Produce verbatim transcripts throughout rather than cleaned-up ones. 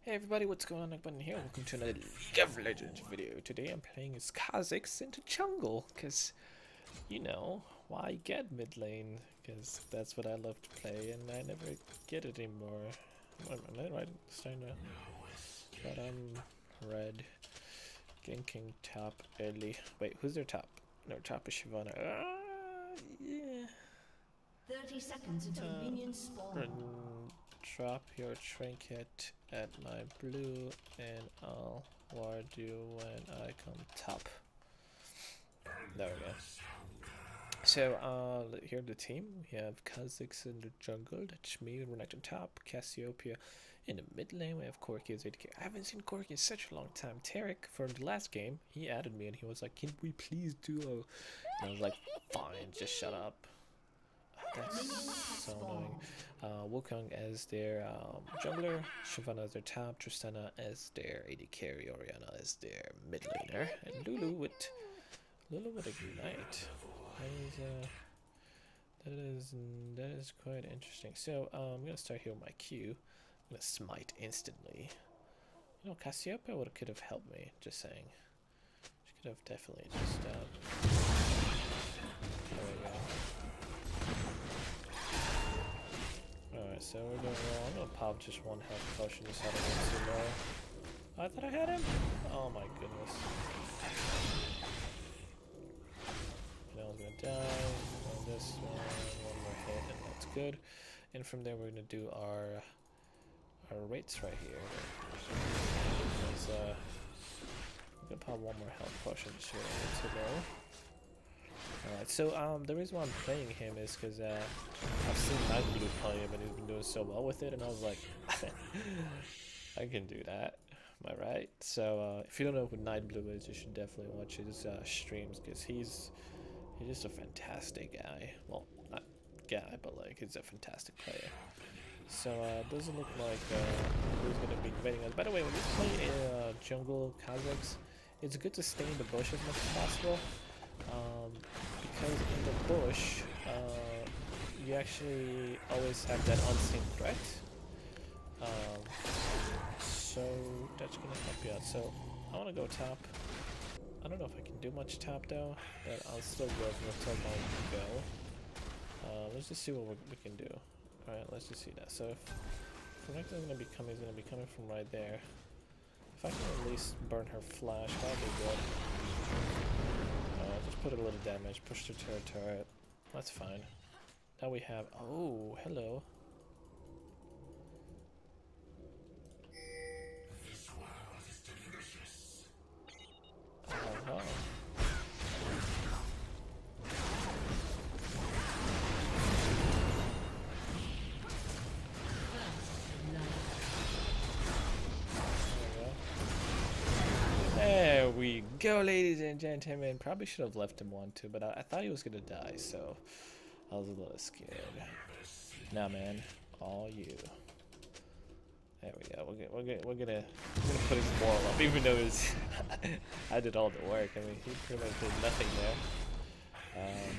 Hey everybody, what's going on? Nickbutton here. Welcome to another League of Legends video. Today I'm playing as Kha'Zix into jungle, because, you know, why get mid lane? Because that's what I love to play, and I never get it anymore. Am I right? Starting to... But I'm red. Ganking top early. Wait, who's their top? No, top is Shyvana. Uh, yeah. thirty seconds until Uh, minions spawn. Drop your trinket at my blue and I'll ward you when I come top. There we go. So, uh, here the team. We have Kha'Zix in the jungle, that's me, Renekton top, Cassiopeia in the mid lane. We have Corki as A D K. I haven't seen Corki in such a long time. Tarek, for the last game, he added me and he was like, can we please duo? And I was like, fine, just shut up. That's so annoying. Uh, Wukong as their um, jungler, Shyvana as their top, Tristana as their A D carry, Orianna as their mid laner, and Lulu with Lulu with Ignite. That is uh, that is that is quite interesting. So um, I'm gonna start here with my Q. I'm gonna smite instantly. You know, Cassiopeia would could have helped me. Just saying, she could have definitely just. Uh, there we go. Alright, so we're doing well. I'm gonna pop just one health potion just out of too low. I thought I had him? Oh my goodness. Now I'm gonna die. On this one, one more hit, and that's good. And from there, we're gonna do our our rates right here. Because, uh, I'm gonna pop one more health potion just here too low. Alright, so um, the reason why I'm playing him is because uh, I've seen Nightblue play him and he's been doing so well with it, and I was like, I can do that, am I right? So uh, if you don't know who Nightblue is, you should definitely watch his uh, streams, because he's he's just a fantastic guy. Well, not guy, but like he's a fantastic player. So uh, it doesn't look like uh, who's going to be invading us. By the way, when you play uh, jungle Kha'Zix, it's good to stay in the bush as much as possible. Um, because in the bush, uh, you actually always have that unseen threat. Um, so that's gonna help you out. So I want to go top. I don't know if I can do much top though, but I'll still go until I go. Uh, let's just see what we, we can do. All right, let's just see that. So if Renekton's gonna be coming, he's gonna be coming from right there. If I can at least burn her flash, that'd be good. Just put a little damage, push the turret turret. That's fine. Now we have. Oh, hello. This world is delicious. Uh -huh. There we go, ladies and gentlemen. Probably should have left him one too, but I, I thought he was gonna die, so I was a little scared. Nah, man, all you. There we go. We're gonna we're gonna we're gonna, we're gonna put his moral up, even though it's I did all the work. I mean, he pretty much did nothing there. Um,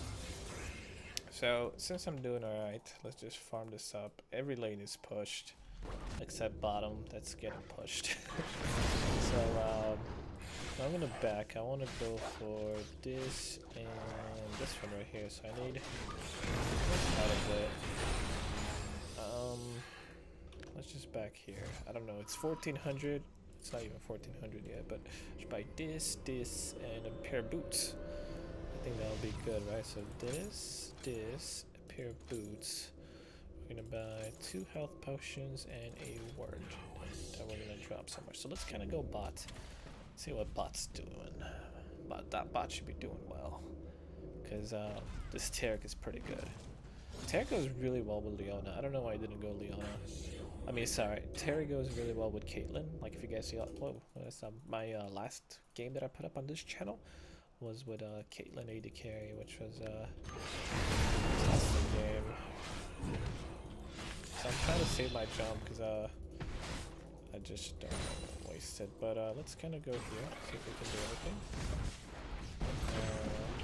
so since I'm doing all right, let's just farm this up. Every lane is pushed, except bottom. That's getting pushed. So um, I'm gonna back. I want to go for this and this one right here. So I need out of it. Um, let's just back here. I don't know. It's fourteen hundred. It's not even fourteen hundred yet. But just buy this, this, and a pair of boots. I think that'll be good, right? So this, this, a pair of boots. We're gonna buy two health potions and a ward that we're gonna drop somewhere. So let's kind of go bot. See what bot's doing. But that bot should be doing well, because uh, this Tarek is pretty good. Tarek goes really well with Leona. I don't know why I didn't go Leona. I mean, sorry, Tarek goes really well with Caitlyn. Like if you guys see, whoa, that's uh, my uh, last game that I put up on this channel was with uh, Caitlyn A D carry, which was a uh, fantastic game. So I'm trying to save my jump because uh, I just don't want to waste it. But uh, let's kind of go here, see if we can do anything. Uh,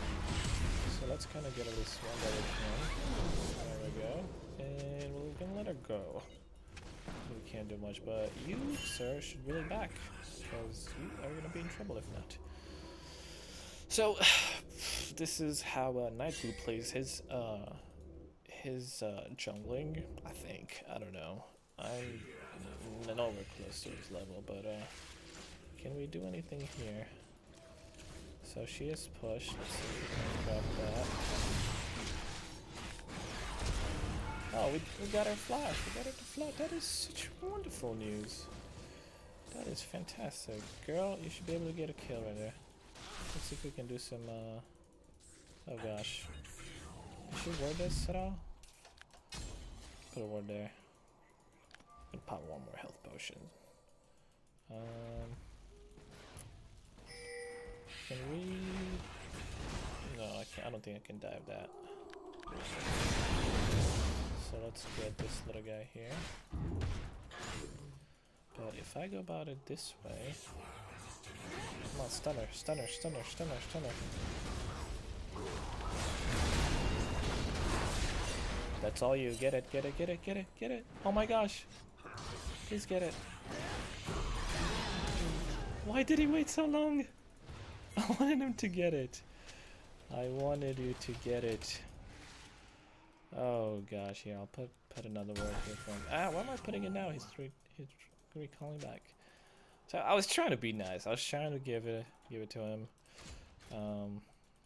so let's kind of get at least one that we can. There we go. And we're going to let our go. We can't do much, but you, sir, should really back, because you are going to be in trouble if not. So, this is how uh, Nightblue plays his, uh, his uh, jungling, I think. I don't know. I'm nowhere close to his level, but uh, can we do anything here? So she is pushed. Let's see if we can grab that. Oh, we, we got our flash. We got our flash. That is such wonderful news. That is fantastic. Girl, you should be able to get a kill right there. Let's see if we can do some, uh... oh gosh. Should we ward this at all? Put a ward there. And pop one more health potion. Um... Can we... No, I can't. I don't think I can dive that. So let's get this little guy here. But if I go about it this way... Come on, stunner, stunner, stunner, stunner, stunner. That's all you. Get it, get it, get it, get it, get it. Oh my gosh. Please get it. Why did he wait so long? I wanted him to get it. I wanted you to get it. Oh gosh, yeah, I'll put put another word here for him. Ah, why am I putting it now? He's re he's recalling back. So I was trying to be nice. I was trying to give it give it to him. Um,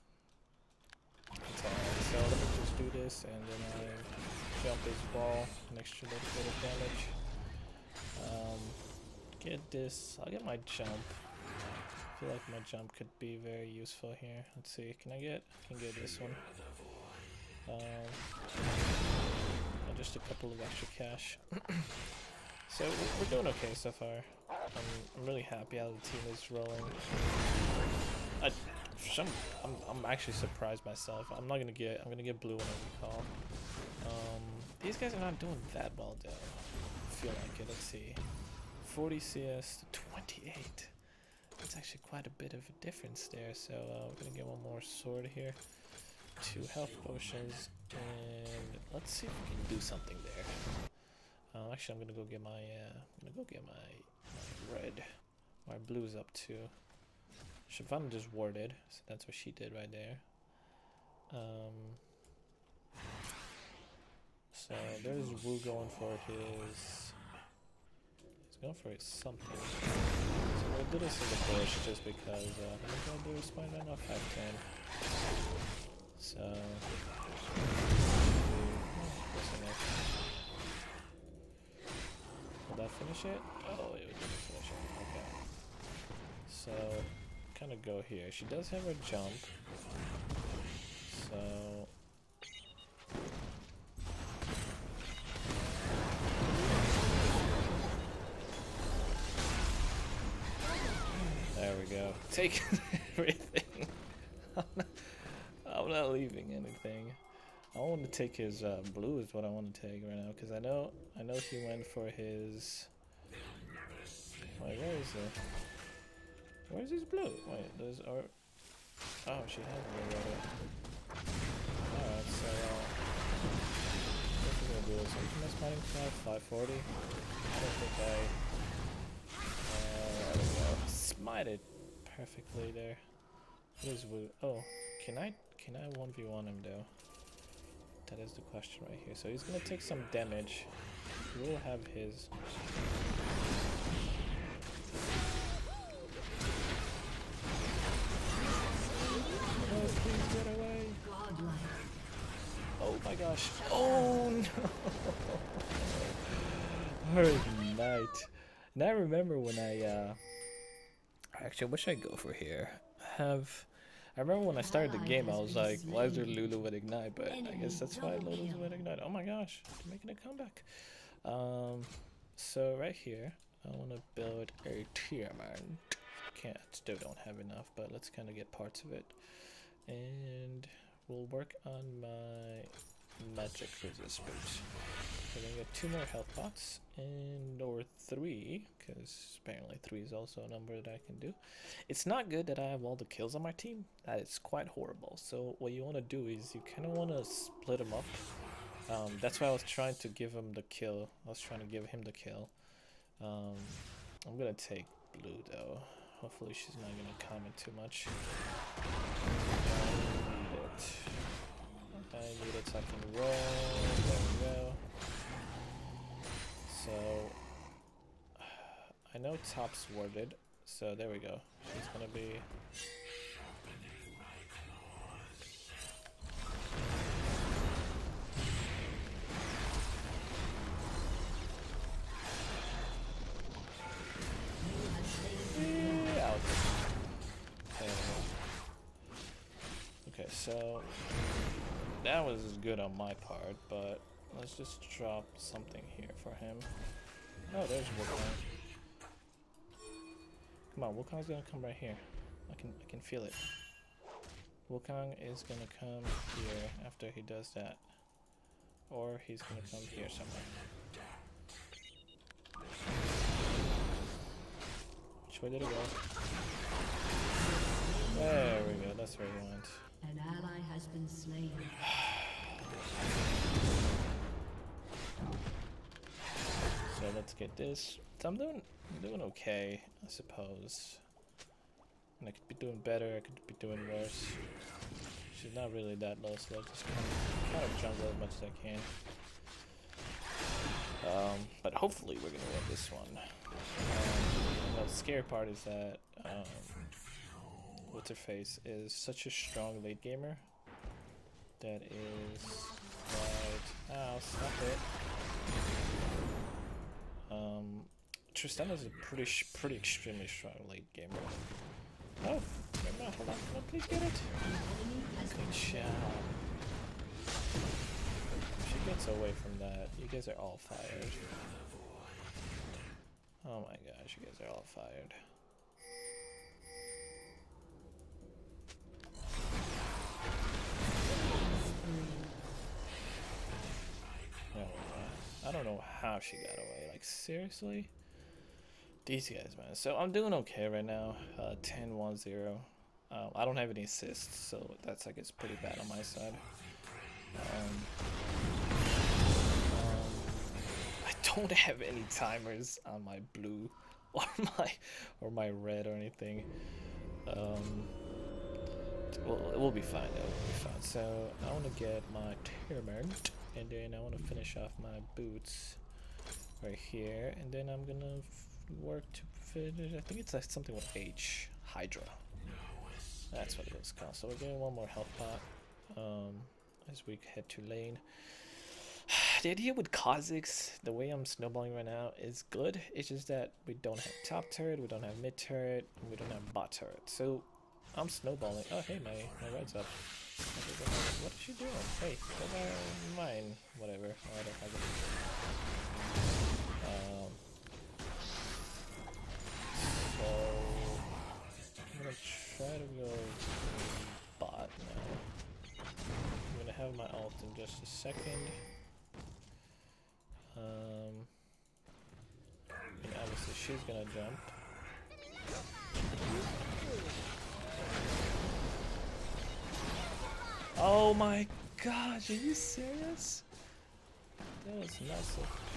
it's alright. So let me just do this, and then I jump his ball, an extra little bit of damage. Um, get this. I'll get my jump. I feel like my jump could be very useful here. Let's see. Can I get? I can get this one. Um, and just a couple of extra cash. So we're doing okay so far. I'm, I'm really happy how the team is rolling. I, some, I'm, I'm actually surprised myself. I'm not gonna get. I'm gonna get blue when I recall. Um, these guys are not doing that well though. I feel like it. Let's see. forty C S to twenty-eight. That's actually quite a bit of a difference there. So uh, we're gonna get one more sword here. Two health potions, and let's see if we can do something there. Uh, actually, I'm gonna go get my. Uh, I'm gonna go get my, my red. My blue's up too. Shyvana just warded, so that's what she did right there. Um. So there's Wu going for his. He's going for his something. So we'll do this in the bush just because. Uh, I'm gonna do a Spider-Man off five ten. So, will that finish it? Oh, it didn't finish it. Okay. So, kind of go here. She does have a jump. So, there we go. Take everything. I'm not leaving anything. I want to take his uh, blue is what I want to take right now, because I know I know he went for his. Wait, where is it? Where's his blue? Wait, there's our. Oh, she has blue already. Alright, so uh, what we're gonna do is ultimate mining cloud five forty. I don't think I. Uh, there we go. Smite it perfectly there. What is Wu? Oh, can I? Can I one v one him though? That is the question right here. So he's gonna take some damage. He will have his. Oh, please get away! Oh my gosh! Oh no! Hard night. And I remember when I. Uh, actually, what should I go for here? I have. I remember when I started the game, I was like, why is there Lulu with Ignite? But I guess that's why Lulu's with Ignite. Oh my gosh, making a comeback. Um, so right here, I want to build a Tiamat. Can't, still don't have enough, but let's kind of get parts of it. And we'll work on my magic resist boots. We're gonna get two more health pots, and or three, because apparently three is also a number that I can do. It's not good that I have all the kills on my team. That is quite horrible. So what you want to do is you kind of want to split them up Um, that's why I was trying to give him the kill. I was trying to give him the kill. Um, I'm gonna take blue though. Hopefully she's not gonna comment too much. I need it. I need it so I can roll. There we go. So I know top's warded, so there we go. She's gonna be. Okay, so that was good on my part, but let's just drop something here for him. Oh, there's Wukong. Come on, Wukong's gonna come right here. I can I can feel it. Wukong is gonna come here after he does that. Or he's gonna come here somewhere. Which way did it go? There we go, that's where he went. An ally has been slain. So let's get this. So I'm doing I'm doing okay, I suppose. And I could be doing better, I could be doing worse. She's not really that low, so I'll just kind of, kind of jungle as much as I can. Um, but hopefully we're gonna win this one. Um, well, the scary part is that um, what's her face is such a strong late gamer. That is right. Ow, stop it. Um, Tristana's a pretty, pretty extremely strong late gamer. Oh, never mind. Hold on, hold on, please get it. Good job. If she gets away from that, you guys are all fired. Oh my gosh, you guys are all fired. I don't know how she got away. Like, seriously? These guys, man. So I'm doing okay right now. Uh, ten one zero. Um, I don't have any assists, so that's, I guess, pretty bad on my side. Um, um, I don't have any timers on my blue or my or my red or anything. Um, well, it will be fine. Though. It will be fine. So I want to get my Termint, and then I want to finish off my boots right here, and then I'm gonna f work to finish. I think it's like something with H, Hydra. That's what it was called. So we're getting one more health pot um, as we head to lane. The idea with Kha'Zix, the way I'm snowballing right now, is good. It's just that we don't have top turret, we don't have mid turret, and we don't have bot turret. So I'm snowballing. Oh, hey, my, my red's up. What is she doing? Hey, go by mine. Whatever. Oh, I don't have it. Um, so I'm gonna try to go bot now. I'm gonna have my ult in just a second. Um, and obviously she's gonna jump. Oh my gosh, are you serious? That was nuts.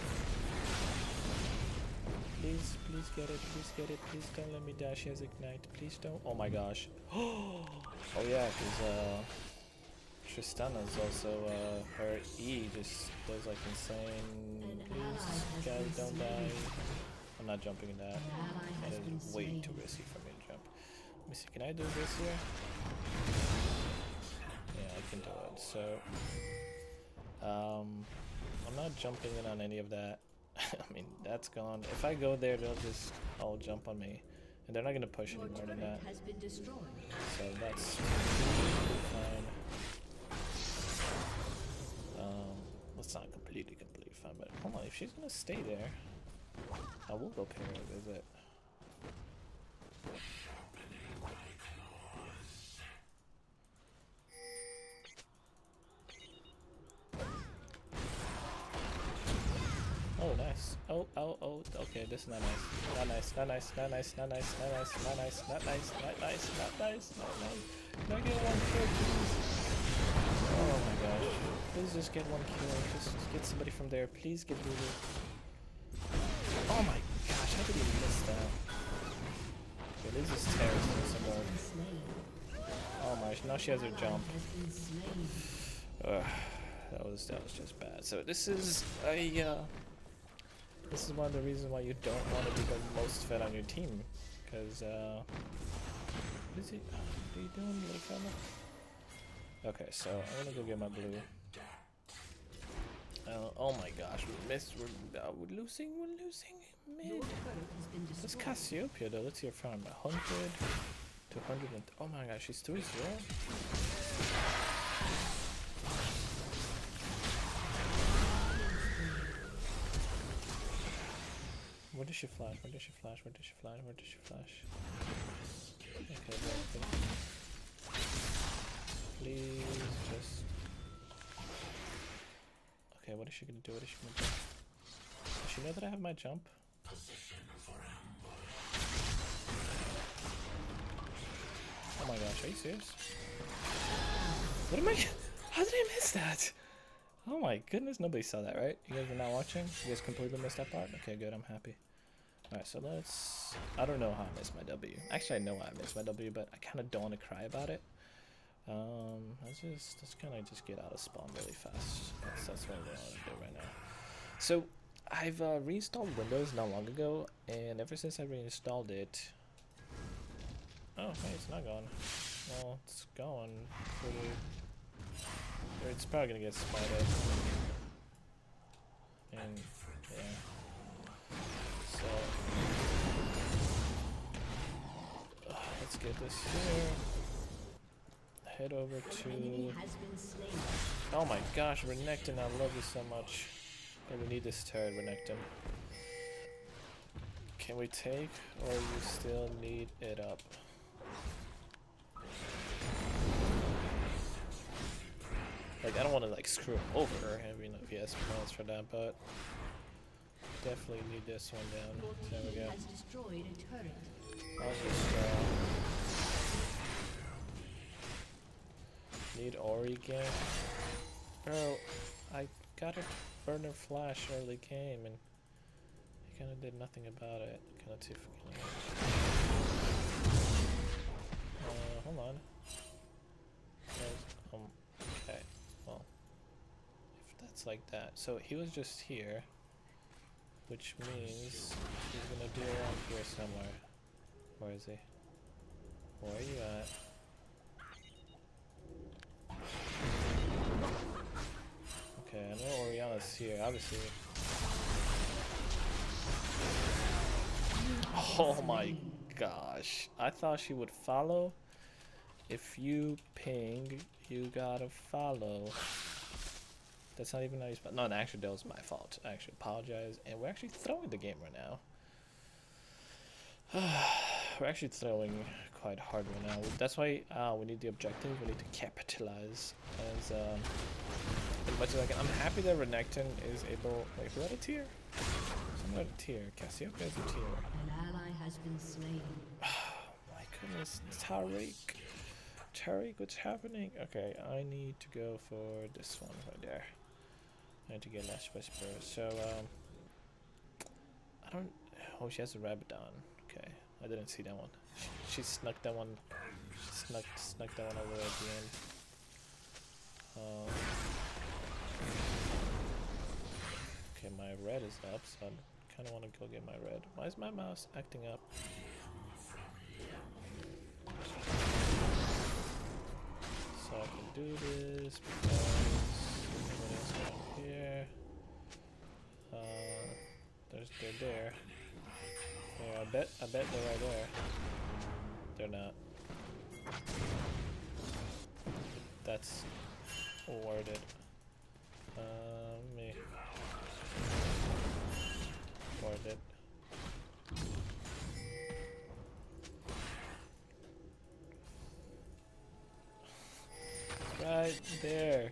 Please, please get it, please get it, please don't let me die. She has ignite, please don't. Oh my gosh. Oh yeah, because uh, Tristana's also, uh, her E just does like insane. Please, guys, don't die. I'm not jumping in that. That is way too risky for me to jump. Let me see, can I do this here? Yeah, I can do it. So, um, I'm not jumping in on any of that. I mean, that's gone. If I go there, they'll just all jump on me, and they're not gonna push any more than that. Has been destroyed. So that's fine. Um, that's not completely, completely fine. But hold on, if she's gonna stay there, I will go pay her a visit. Oh, nice. Oh, oh, oh, okay, this is not nice. Not nice, not nice, not nice, not nice, not nice, not nice, not nice, not nice, not nice, not nice. Can I get one kill, please? Oh my gosh. Please just get one kill. Just, just get somebody from there. Please get Lulu. Oh my gosh, how did he miss that? Okay, this is terrorist somewhere. Oh my, now she has her jump. Ugh, that was that was just bad. So this is a uh, this is one of the reasons why you don't want to be the most fed on your team, because uh, what is he? What are you doing, little fella? Okay, so I'm gonna go get my blue. Uh, oh my gosh, we missed. We're, uh, we're losing. We're losing. Mid. Let's Cassiopeia though. Let's see her farm. one hundred, two hundred. And oh my gosh, she's three zero. Where did she flash? Where did she flash? Where did she flash? Where did she flash? Okay, well, please just. Okay, what is she gonna do? What is she gonna do? Does she know that I have my jump? Oh my gosh, are you serious? What am I? How did I miss that? Oh my goodness, nobody saw that, right? You guys are not watching? You guys completely missed that part? Okay, good, I'm happy. Alright, so let's... I don't know how I missed my W. Actually, I know I missed my W, but I kind of don't want to cry about it. Um, let's just, let's kind of just get out of spawn really fast. That's, that's what I want to do right now. So, I've uh, reinstalled Windows not long ago, and ever since I reinstalled it... Oh, hey, it's not gone. Well, it's going pretty... It's probably gonna get spited. And, yeah. So... Uh, let's get this here. Head over to... Oh my gosh, Renekton, I love you so much. Okay, we need this turret, Renekton. Can we take, or you still need it up? Like, I don't want to like screw him over. I mean, if he has plans for that, but definitely need this one down. There we go. I'll just uh, need Ori again. Bro, I got a burner flash early game and he kind of did nothing about it. Kind of too freaking. Uh, hold on. Um, okay. Well, if that's like that. So he was just here, which means he's gonna be around here somewhere. Where is he? Where are you at? Okay, I know Oriana's here, obviously. Oh my gosh. I thought she would follow. If you ping, you gotta follow. That's not even how you spell. No, actually, that was my fault. I actually apologize. And we're actually throwing the game right now. We're actually throwing quite hard right now. That's why uh, we need the objective. We need to capitalize as um, as much as I can. I'm happy that Renekton is able. Wait, who had a tier? Someone had a tier. Cassiopeia has a tier. An ally has been slain. Oh my goodness, Tariq. Tariq, what's happening? Okay, I need to go for this one right there. I need to get Lash Whisper. So, um, I don't. Oh, she has a Rabadon. Okay, I didn't see that one. She, she snuck that one. She snuck snuck that one over at the end. Um, okay, my red is up, so I kind of want to go get my red. Why is my mouse acting up? So I can do this because what else down here? Uh, there's they're there. Yeah, I bet I bet they're right there. They're not. That's worded. Uh, me. Worded. Right there.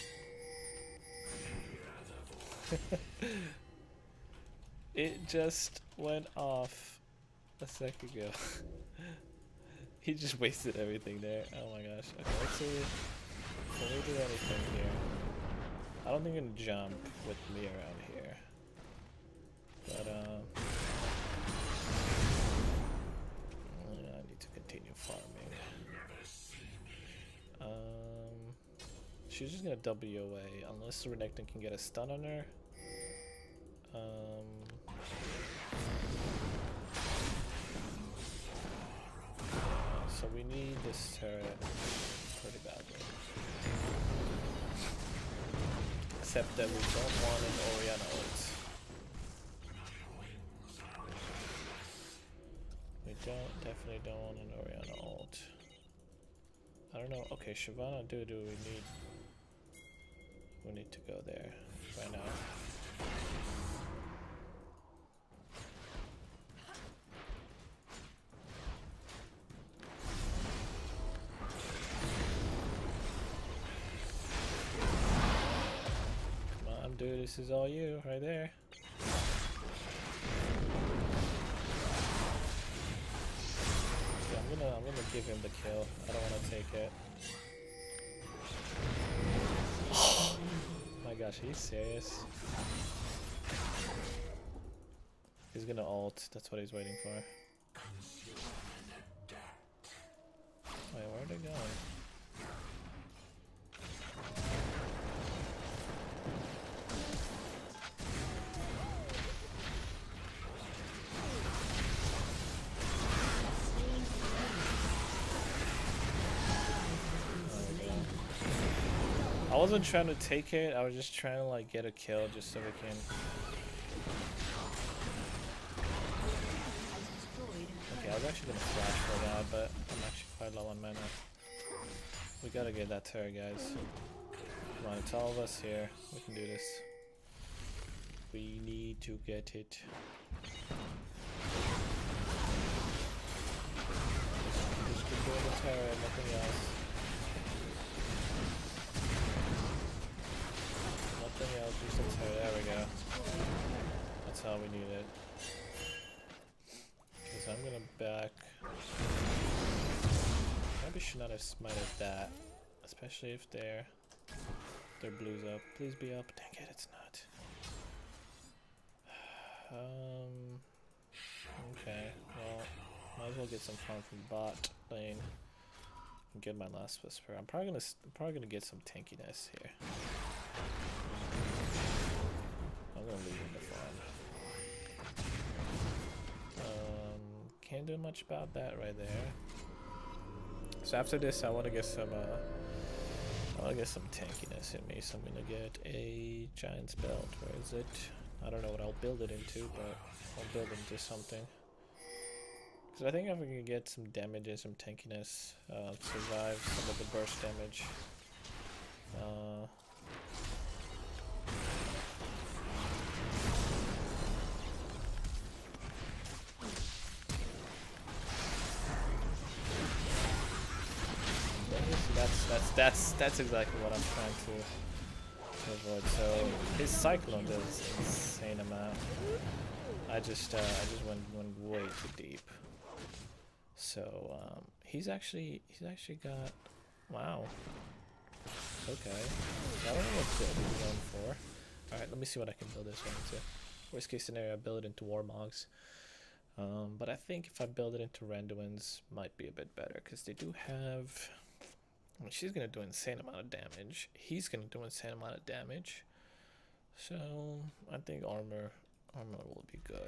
It just went off a sec ago. He just wasted everything there. Oh my gosh. Okay, let's see. Can we do anything here? I don't think I can jump with me around here. But, uh... I need to continue farming. Um... She's just gonna W away, unless the Renekton can get a stun on her. Um... So we need this turret pretty badly. Except that we don't want an Orianna ult. We don't, definitely don't want an Orianna ult. I don't know, okay, Shyvana do do we need we need to go there right now. Dude, this is all you right there. Yeah, I'm gonna I'm gonna give him the kill. I don't wanna take it. Oh my gosh, are you serious? He's gonna ult, that's what he's waiting for. Wait, where are they going? I wasn't trying to take it, I was just trying to like get a kill just so we can. Okay, I was actually gonna flash for that, but I'm actually quite low on mana. We gotta get that turret, guys. Come on, it's all of us here. We can do this. We need to get it. Just keep doing the turret, nothing else. Nothing else, just a turret. There we go. That's how we need it. Because I'm gonna back. Maybe should not have smited that, especially if they're their blues up. Please be up. Dang it, it's not. Um. Okay. Well, might as well get some farm from bot lane and get my last whisper. I'm probably gonna I'm probably gonna get some tankiness here. I'm gonna leave him to farm. Um, can't do much about that right there. So after this, I want to get some. Uh, I want to get some tankiness in me. So I'm gonna get a giant's belt. Where is it? I don't know what I'll build it into, but I'll build it into something. Because I think if we can get some damage and some tankiness, uh, survive some of the burst damage. Uh, That's that's that's that's exactly what I'm trying to, to avoid. So his cyclone does insane amount. I just uh, I just went went way too deep. So um, he's actually he's actually got wow. Okay, I don't know what build he's going for. All right, let me see what I can build this one into. Worst case scenario, I build it into Warmogs. Um, but I think if I build it into Randuin's, might be a bit better because they do have. I mean, she's gonna do an insane amount of damage. He's gonna do an insane amount of damage. So I think armor, armor will be good.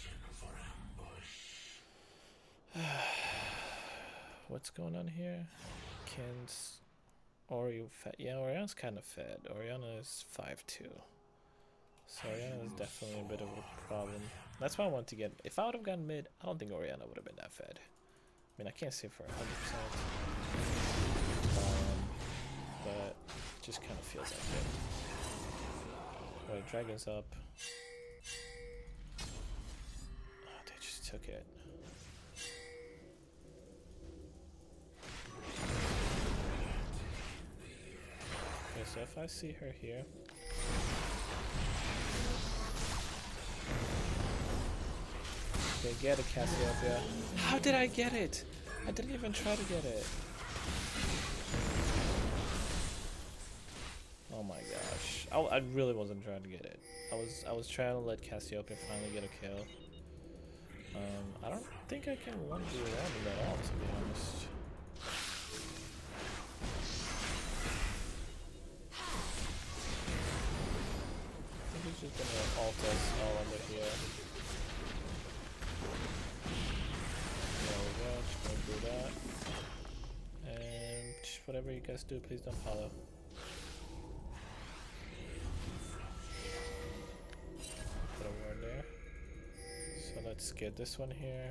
What's going on here? Ken's Ori fed. Yeah, Oriana's kind of fed. Oriana is five two. So Oriana is definitely a bit of a problem. That's why I want to get. If I would have gotten mid, I don't think Oriana would have been that fed. I mean, I can't say for one hundred percent. Um, but it just kind of feels like it. Alright, dragon's up. Oh, they just took it. Okay, so if I see her here. Okay, get it, Cassiopeia. How did I get it? I didn't even try to get it. I, I really wasn't trying to get it. I was I was trying to let Cassiopeia finally get a kill. Um, I don't think I can one v one at all, to be honest. I think he's just gonna ult us all under here. There we go, just gonna do that. And whatever you guys do, please don't follow. Put a ward there. So let's get this one here.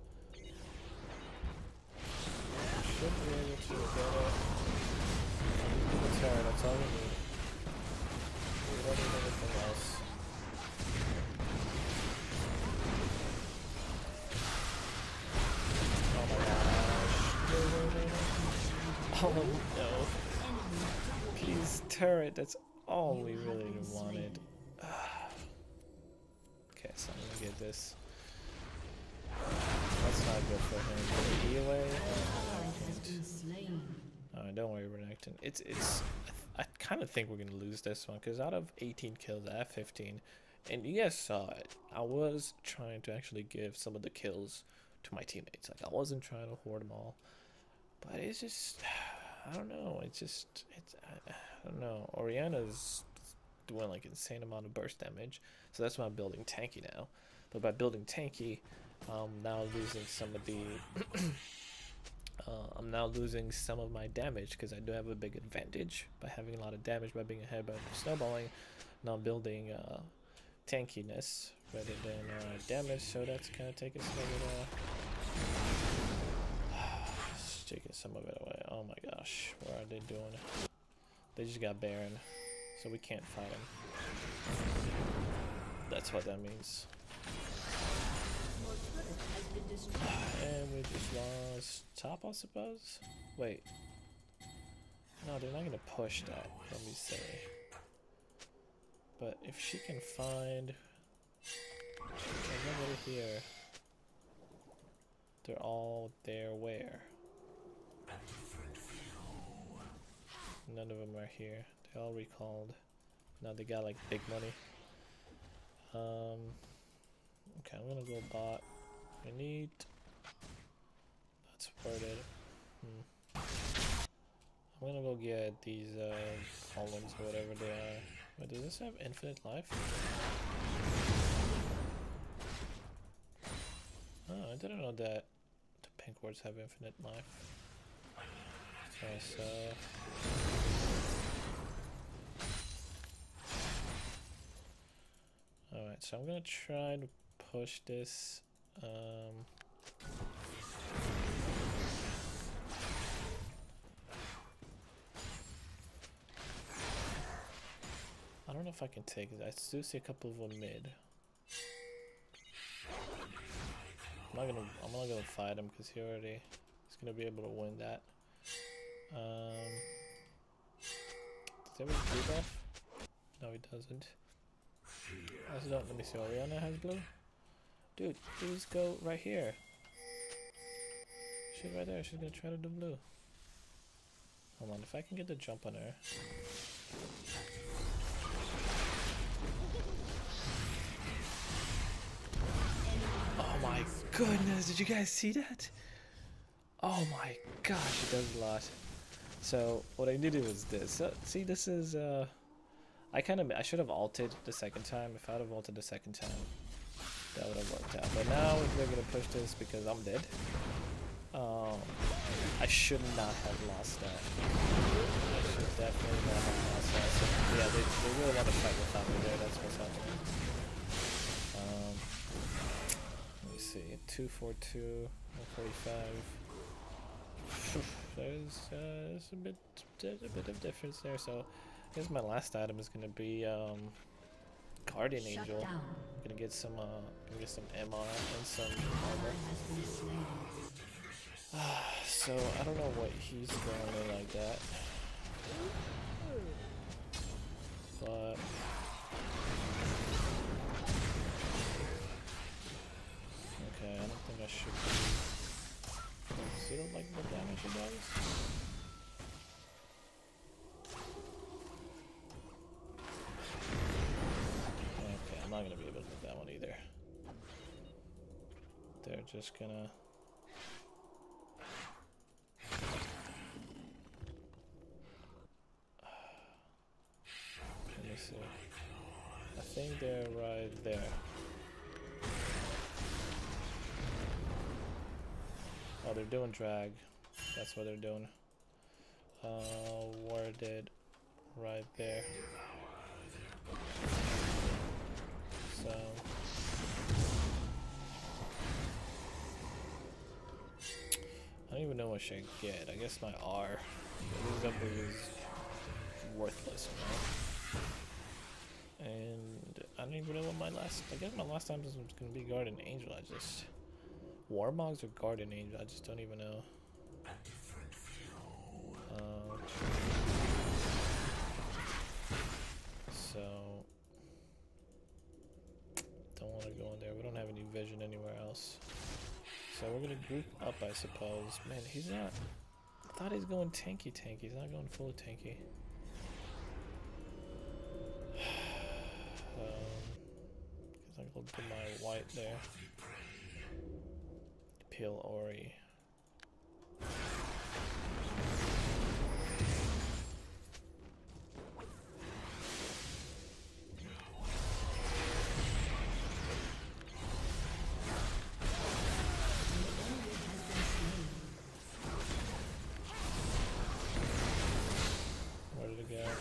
Should be able to get it. The turret, that's all we need. We don't need anything else. Oh my gosh. Oh no. Please, turret, that's all we really wanted. Okay, so I'm gonna get this. That's not good for him. Get away. Alright, don't worry, Renekton. It's it's. I, th I kind of think we're gonna lose this one because out of eighteen kills, I have fifteen, and you guys saw it. I was trying to actually give some of the kills to my teammates. Like I wasn't trying to hoard them all, but it's just I don't know. It's just it's I, I don't know. Orianna's doing like insane amount of burst damage, so that's why I'm building tanky now. But by building tanky, I'm now losing some of the uh, I'm now losing some of my damage because I do have a big advantage by having a lot of damage by being ahead by snowballing. Now I'm building uh, tankiness rather than uh, damage, so that's kind of taking some of it uh, taking some of it away. Oh my gosh, what are they doing? They just got Baron, so we can't fight him. That's what that means. And we just lost top, I suppose? Wait. No, they're not gonna push that, let me say. But if she can find... There's nobody here. They're all there where? None of them are here. They all recalled. Now they got like big money. Um, okay, I'm gonna go bot. I need... That's worded. Hmm. I'm gonna go get these uh, columns or whatever they are. Wait, does this have infinite life? Oh, I didn't know that the pink wards have infinite life. Okay, so... Alright, so I'm gonna try to push this. Um, I don't know if I can take it. I still see a couple of them mid. I'm not gonna. I'm not gonna fight him because he already. He's gonna be able to win that. Um, does he have a blue buff? No, he doesn't. Also, don't let me see. Orianna has blue. Dude, please go right here. She's right there. She's gonna try to do blue. Hold on, if I can get the jump on her. Oh my goodness, did you guys see that? Oh my gosh, it does a lot. So, what I needed was this. Uh, see, this is, uh... I kind of, I should have ulted the second time. If I would have ulted the second time, that would have worked out. But now we're gonna push this because I'm dead. Um, I should not have lost that. I should definitely not have lost that. So yeah, they, they really want to fight without me there. That's what's happening. Um, let me see. two forty-two, one forty-five. There's, uh, there's a bit, there's a bit of difference there. So I guess my last item is gonna be um. Guardian Shut Angel. Down. I'm gonna get some uh gonna get some M R and some armor. So I don't know what he's going in like that. But okay, I don't think I should be. See the like the damage it does? not gonna be able to hit that one either. They're just gonna. Let me see. I think they're right there. Oh, they're doing drag. That's what they're doing. Uh, worded right there. So I don't even know what I should get. I guess my R. This up is worthless, you know? And I don't even know what my last. I guess my last time was gonna be Guardian Angel. I just Warmogs or Guardian Angel. I just don't even know. Um, so don't want to go in there. We don't have any vision anywhere else. So we're gonna group up, I suppose. Man, he's not. I thought he's going tanky tanky. He's not going full tanky. um, guess I'm gonna put my white there. Peel Ori. Where did it go?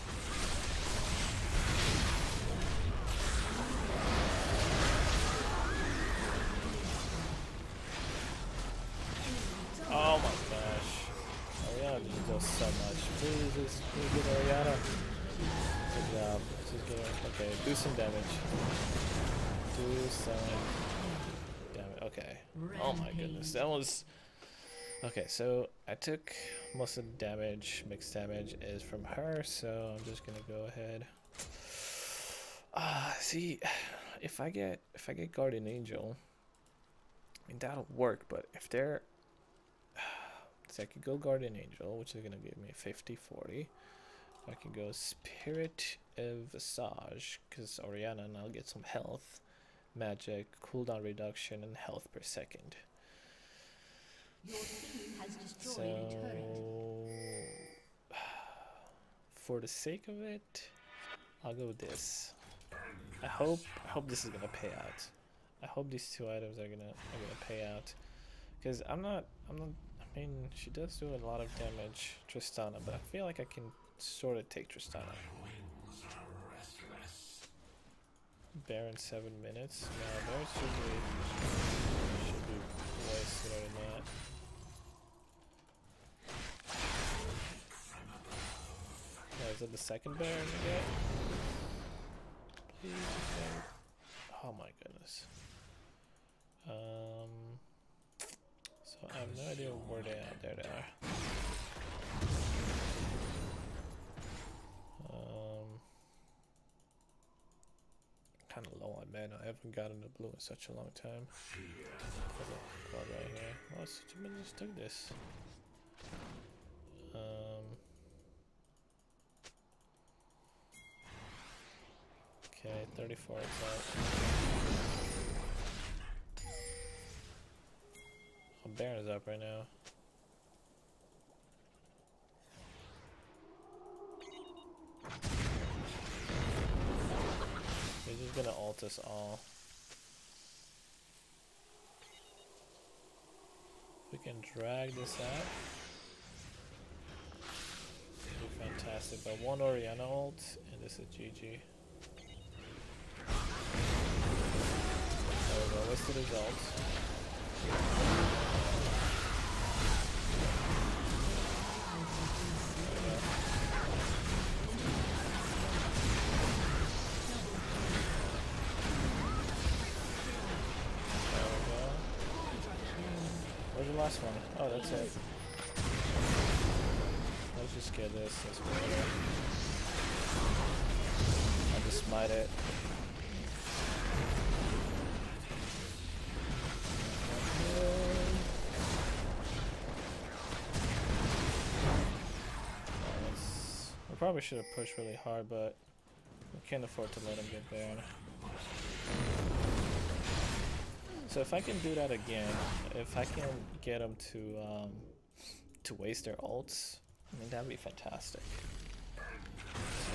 Oh my gosh. Orianna just does so much. Please, just, please get Orianna. Good job. Let's just get her. Okay, do some damage. Do some damage. Okay. Oh my goodness. That was... Okay, so I took most of the damage. Mixed damage is from her, so I'm just gonna go ahead. Ah, uh, see, if I get if I get Guardian Angel, I mean that'll work. But if they're, so I could go Guardian Angel, which is gonna give me fifty forty. I can go Spirit of Visage, because Orianna, and I'll get some health, magic, cooldown reduction, and health per second. Your team has destroyed So, a turret. for the sake of it, I'll go with this. I hope I hope this is gonna pay out. I hope these two items are gonna are gonna pay out, because I'm not I'm not. I mean, she does do a lot of damage, Tristana, but I feel like I can sort of take Tristana. Baron seven minutes. No, Baron should be should be way sooner than that. Oh, is it the second Baron you get? Please, okay. Oh my goodness. Um. So I have no idea where they are. There they are. Um. Kind of low on mana. I haven't gotten the blue in such a long time. Put it right here. Oh, such a minute just took this. Um. Okay, thirty-four is out. Oh, Baron is up right now. He's just gonna ult us all. We can drag this out. It'd be fantastic. But one Orianna ult, and this is G G. There we go, wasted his ult. Where's the last one? Oh, that's it. Let's just get this. That's better. I'll just smite it. We probably should have pushed really hard, but we can't afford to let him get Baron. So if I can do that again, if I can get them to um, to waste their ults, I mean that'd be fantastic. So,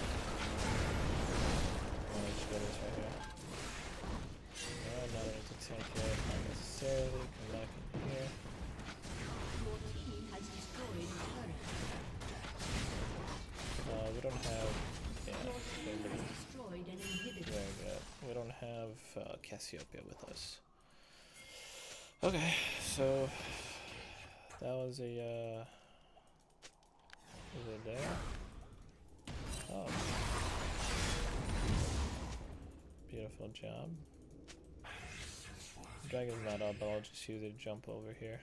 let me just go this right here. No, I'm not ready to take it unnecessarily. Come back in here. Your team has destroyed a turret. Uh, we don't have. Yeah, Your team very has destroyed an inhibitor. very good. We don't have uh, Cassiopeia with us. Okay, so that was a. Uh, is it there? Oh. Beautiful job. Dragon's not up, but I'll just use it to jump over here.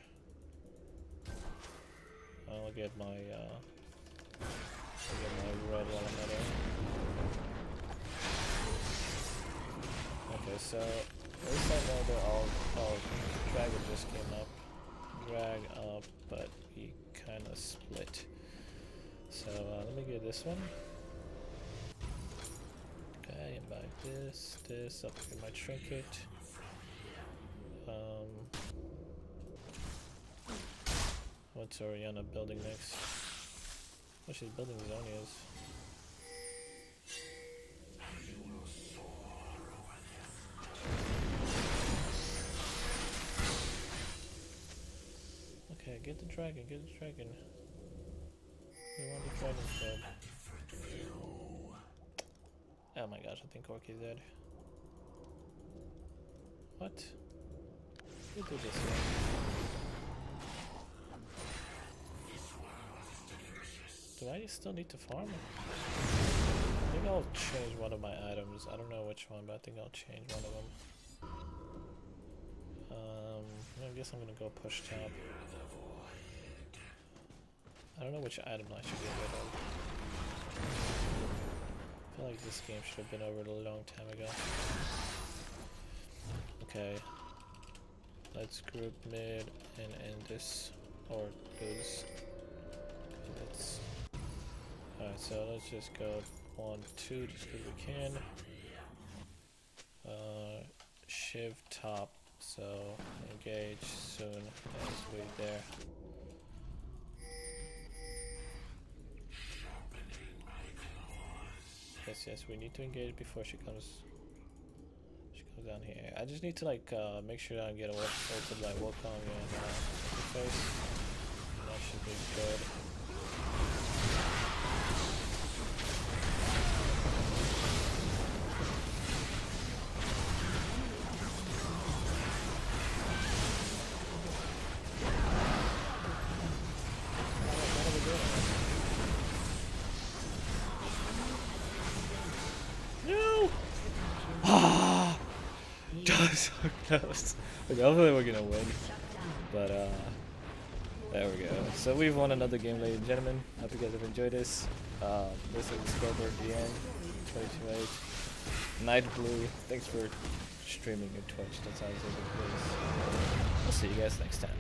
I'll get my uh I'll get my red while I'm at it. Okay, so at least I know they're all oh Dragon just came up. Drag up, but he kinda split. So uh, let me get this one. Okay, and buy this, this, upgrade my trinket. Um, what's Oriana building next? Oh, she's building Zonia's. Okay, get the dragon, get the dragon. We want the dragon club. Oh my gosh, I think Orc is dead. What? Who did this one? Do I still need to farm? I think I'll change one of my items. I don't know which one, but I think I'll change one of them. Um, I guess I'm gonna go push top. I don't know which item I should get rid of. I feel like this game should have been over a long time ago. Okay. Let's group mid and end this. Or do this. Let's. Alright, so let's just go one, two, just because we can. Uh, Shiv top, so engage soon as we there. Yes, yes, we need to engage before she comes. She comes down here. I just need to like uh, make sure I get ulted by Wukong and uh, face. That should be good. So close. Okay, hopefully we're gonna win. But uh there we go. So we've won another game, ladies and gentlemen. Hope you guys have enjoyed this. Um this is the scoreboard at the end. twenty-two eight. Night Blue. Thanks for streaming your Twitch. That sounds like a place. I'll see you guys next time.